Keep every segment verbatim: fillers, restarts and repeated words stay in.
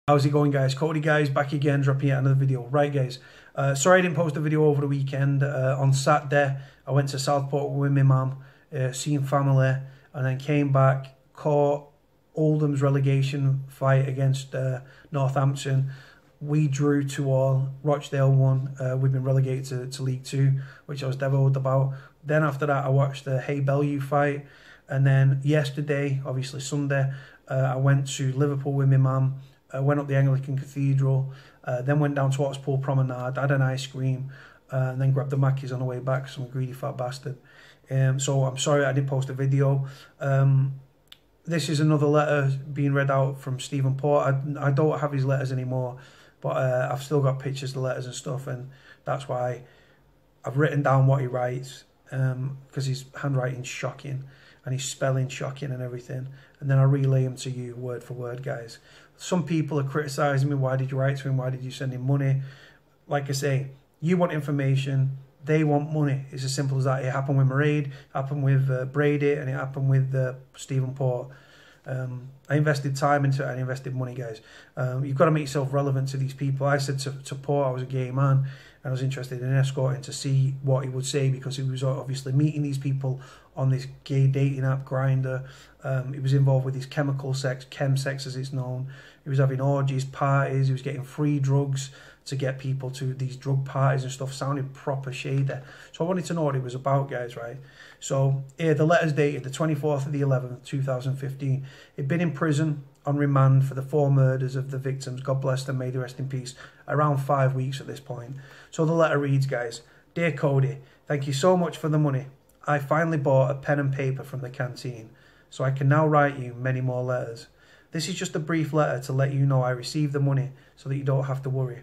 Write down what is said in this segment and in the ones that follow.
How's it going, guys? Cody, guys, back again, dropping yet another video. Right, guys, uh, sorry I didn't post a video over the weekend. Uh, on Saturday, I went to Southport with my mum, uh, seeing family, and then came back, caught Oldham's relegation fight against uh, Northampton. We drew two all. Rochdale won. Uh, we've been relegated to, to League Two, which I was deviled about. Then after that, I watched the Hay Bellew fight. And then yesterday, obviously Sunday, uh, I went to Liverpool with my mum. I went up the Anglican Cathedral, uh, then went down to Oxpool Promenade, had an ice cream, uh, and then grabbed the Mackies on the way back, some greedy fat bastard. Um, so I'm sorry I didn't post a video. Um, this is another letter being read out from Stephen Port. I, I don't have his letters anymore, but uh, I've still got pictures of the letters and stuff, and that's why I've written down what he writes, because um, his handwriting's shocking, and his spelling shocking and everything, and then I relay him to you word for word, guys. Some people are criticising me. Why did you write to him? Why did you send him money? Like I say, you want information, they want money. It's as simple as that. It happened with Mairead, it happened with uh, Brady, and it happened with uh, Stephen Port. Um, I invested time into it, I invested money, guys. Um, you've got to make yourself relevant to these people. I said to, to Port, I was a gay man, and I was interested in escorting to see what he would say, because he was obviously meeting these people on this gay dating app, Grindr. Um, he was involved with his chemical sex, chemsex as it's known. He was having orgies, parties, he was getting free drugs to get people to these drug parties and stuff. Sounded proper shady. So I wanted to know what it was about, guys, right? So here, the letter's dated the twenty-fourth of the eleventh, two thousand fifteen. He'd been in prison on remand for the four murders of the victims, God bless them, may they rest in peace, around five weeks at this point. So the letter reads, guys, Dear Cody, thank you so much for the money. I finally bought a pen and paper from the canteen, so I can now write you many more letters. This is just a brief letter to let you know I received the money so that you don't have to worry.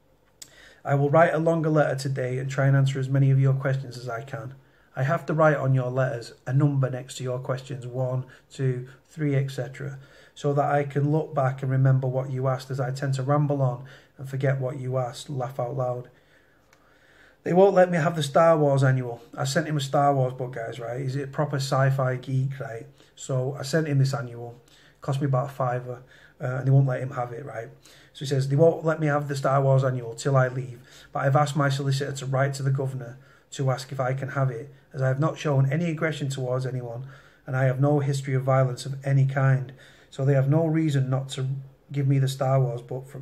I will write a longer letter today and try and answer as many of your questions as I can. I have to write on your letters a number next to your questions, one, two, three, et cetera, so that I can look back and remember what you asked, as I tend to ramble on and forget what you asked, laugh out loud. They won't let me have the Star Wars annual. I sent him a Star Wars book, guys, right? He's a proper sci-fi geek, right? So I sent him this annual. Cost me about a fiver, uh, and they won't let him have it, right? So he says, they won't let me have the Star Wars annual till I leave, but I've asked my solicitor to write to the governor to ask if I can have it, as I have not shown any aggression towards anyone, and I have no history of violence of any kind, so they have no reason not to give me the Star Wars book from...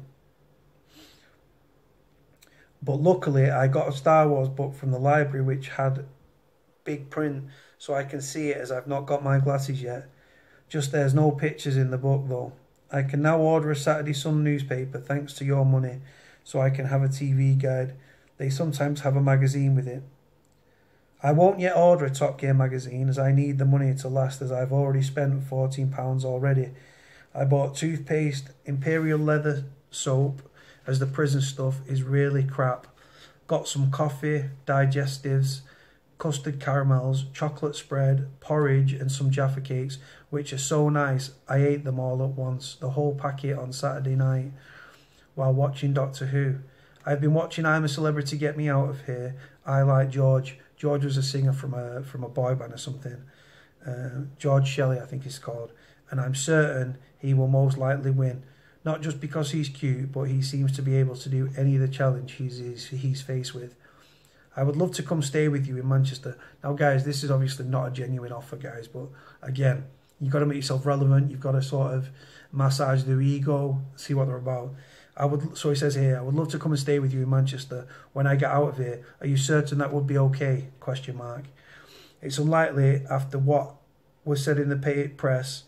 But luckily, I got a Star Wars book from the library which had big print, so I can see it, as I've not got my glasses yet. Just there's no pictures in the book, though. I can now order a Saturday Sun newspaper thanks to your money, so I can have a T V guide. They sometimes have a magazine with it. I won't yet order a Top Gear magazine, as I need the money to last, as I've already spent fourteen pounds already. I bought toothpaste, Imperial leather soap, as the prison stuff is really crap. Got some coffee, digestives, custard caramels, chocolate spread, porridge, and some Jaffa cakes, which are so nice I ate them all at once, the whole packet on Saturday night, while watching Doctor Who. I've been watching I'm a Celebrity, Get Me Out of Here. I Like George. George was a singer from a from a boy band or something. Uh, George Shelley, I think he's called. And I'm certain he will most likely win. Not just because he's cute, but he seems to be able to do any of the challenge he's, he's, he's faced with. I would love to come stay with you in Manchester. Now, guys, this is obviously not a genuine offer, guys, but again, you've got to make yourself relevant. You've got to sort of massage their ego, see what they're about. I would. So he says here, I would love to come and stay with you in Manchester when I get out of here. Are you certain that would be okay? Question mark. It's unlikely after what was said in the press.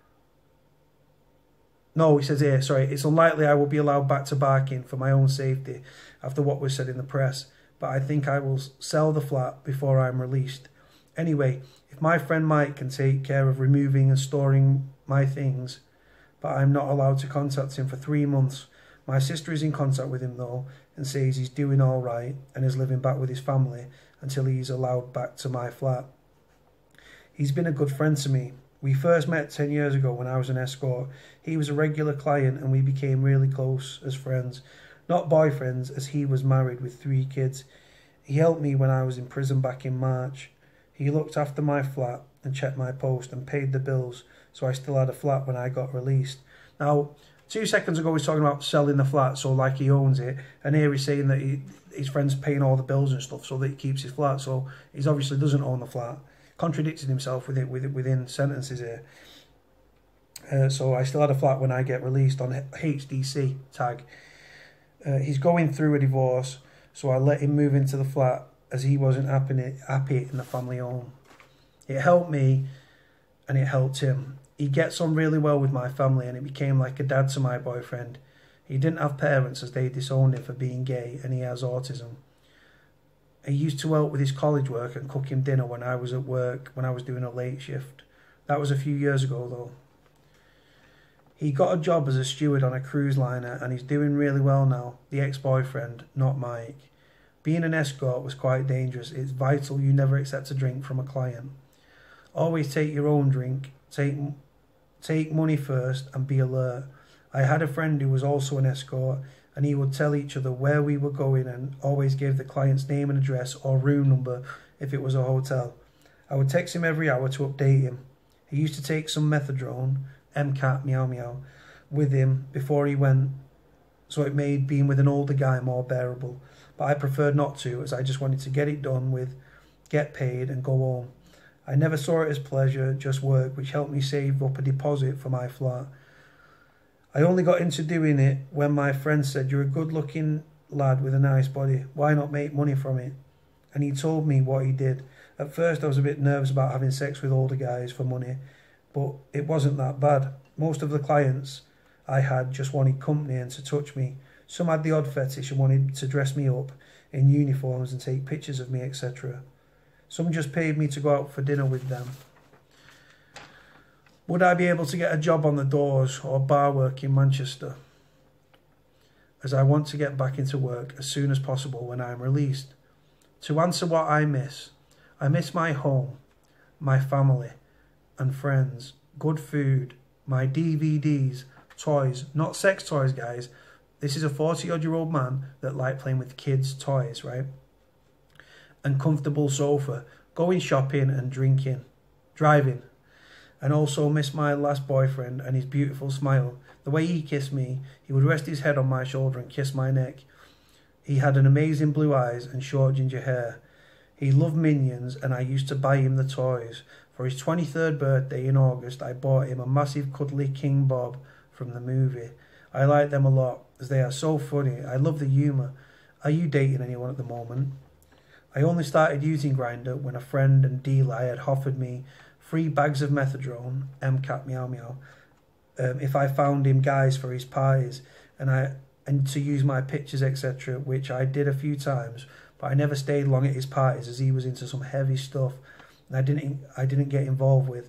No, he says here, sorry, it's unlikely I will be allowed back to Barking for my own safety after what was said in the press, but I think I will sell the flat before I'm released. Anyway, if my friend Mike can take care of removing and storing my things, but I'm not allowed to contact him for three months. My sister is in contact with him though, and says he's doing all right and is living back with his family until he's allowed back to my flat. He's been a good friend to me. We first met ten years ago when I was an escort. He was a regular client and we became really close as friends. Not boyfriends, as he was married with three kids. He helped me when I was in prison back in March. He looked after my flat and checked my post and paid the bills, so I still had a flat when I got released. Now, Two seconds ago, he's talking about selling the flat, so like he owns it, and here he's saying that he, his friend's paying all the bills and stuff so that he keeps his flat. So he obviously doesn't own the flat. Contradicting himself within within sentences here. Uh, so I still had a flat when I get released on H D C tag. Uh, he's going through a divorce, so I let him move into the flat as he wasn't happy happy in the family home. It helped me, and it helped him. He gets on really well with my family, and it became like a dad to my boyfriend. He didn't have parents as they disowned him for being gay, and he has autism. He used to help with his college work and cook him dinner when I was at work, when I was doing a late shift. That was a few years ago though. He got a job as a steward on a cruise liner, and he's doing really well now. The ex-boyfriend, not Mike. Being an escort was quite dangerous. It's vital you never accept a drink from a client. Always take your own drink. Take Take money first and be alert. I had a friend who was also an escort, and he would tell each other where we were going and always gave the client's name and address or room number if it was a hotel. I would text him every hour to update him. He used to take some methadone, M CAT, meow meow, with him before he went, so it made being with an older guy more bearable. But I preferred not to, as I just wanted to get it done with, get paid and go home. I never saw it as pleasure, just work, which helped me save up a deposit for my flat. I only got into doing it when my friend said, "You're a good-looking lad with a nice body. Why not make money from it?" And he told me what he did. At first, I was a bit nervous about having sex with older guys for money, but it wasn't that bad. Most of the clients I had just wanted company and to touch me. Some had the odd fetish and wanted to dress me up in uniforms and take pictures of me, et cetera. Some just paid me to go out for dinner with them. Would I be able to get a job on the doors or bar work in Manchester? As I want to get back into work as soon as possible when I am released. To answer what I miss, I miss my home, my family and friends, good food, my D V Ds, toys, not sex toys, guys. This is a forty-odd-year-old man that likes playing with kids' toys, right? And comfortable sofa, going shopping and drinking, driving. And also miss my last boyfriend and his beautiful smile. The way he kissed me, he would rest his head on my shoulder and kiss my neck. He had an amazing blue eyes and short ginger hair. He loved Minions, and I used to buy him the toys. For his twenty-third birthday in August, I bought him a massive cuddly King Bob from the movie. I like them a lot, as they are so funny. I love the humour. Are you dating anyone at the moment? I only started using Grindr when a friend and dealer I had offered me three bags of methadone, M CAT meow meow, um, if I found him guys for his parties, and I and to use my pictures, et cetera, which I did a few times, but I never stayed long at his parties as he was into some heavy stuff, and I didn't I didn't get involved with.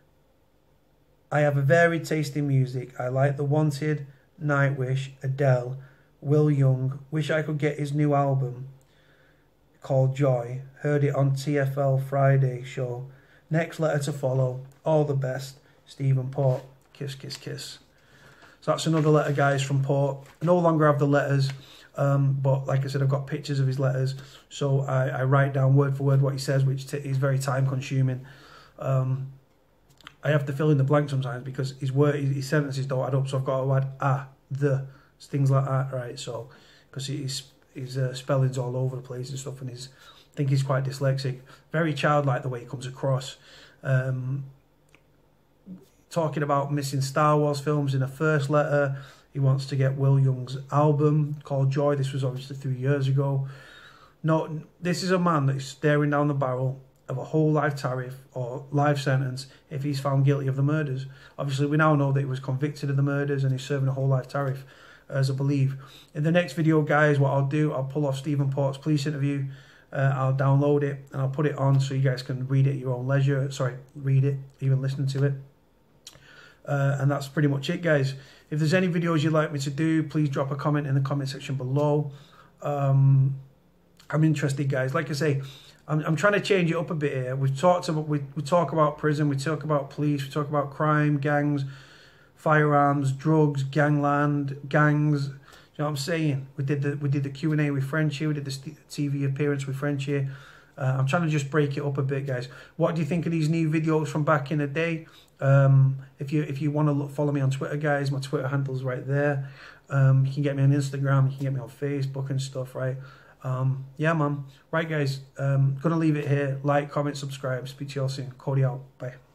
I have a varied taste in music. I like The Wanted, Nightwish, Adele, Will Young. Wish I could get his new album called Joy. Heard it on T F L Friday show. Next letter to follow. All the best. Stephen Port. Kiss, kiss, kiss. So that's another letter, guys, from Port. I no longer have the letters, um, but like I said, I've got pictures of his letters. So I, I write down word for word what he says, which t is very time consuming. Um, I have to fill in the blank sometimes because his word, his sentences don't add up. So I've got to add ah, the, things like that, right? So because his his uh, spelling's all over the place and stuff, and he's I think he's quite dyslexic. Very childlike the way he comes across. Um, talking about missing Star Wars films in a first letter. He wants to get Will Young's album called Joy. This was obviously three years ago. No, this is a man that is staring down the barrel of a whole life tariff or life sentence if he's found guilty of the murders. Obviously, we now know that he was convicted of the murders and he's serving a whole life tariff, as I believe. In the next video, guys, what I'll do, I'll pull off Stephen Port's police interview. Uh, I'll download it and I'll put it on so you guys can read it at your own leisure. Sorry, read it, even listen to it. Uh, and that's pretty much it, guys. If there's any videos you'd like me to do, please drop a comment in the comment section below. Um, I'm interested, guys. Like I say, I'm, I'm trying to change it up a bit here. We've talked about, we, we talk about prison, we talk about police, we talk about crime, gangs, firearms, drugs, gangland, gangs. You know what I'm saying? We did the we did the Q and A with Frenchie. We did the T V appearance with Frenchie. Uh, I'm trying to just break it up a bit, guys. What do you think of these new videos from back in the day? Um, if you if you want to look, follow me on Twitter, guys, my Twitter handle's right there. Um, you can get me on Instagram, you can get me on Facebook and stuff, right? Um, yeah, man. Right, guys, um, gonna leave it here. Like, comment, subscribe. Speak to you all soon. Cody out. Bye.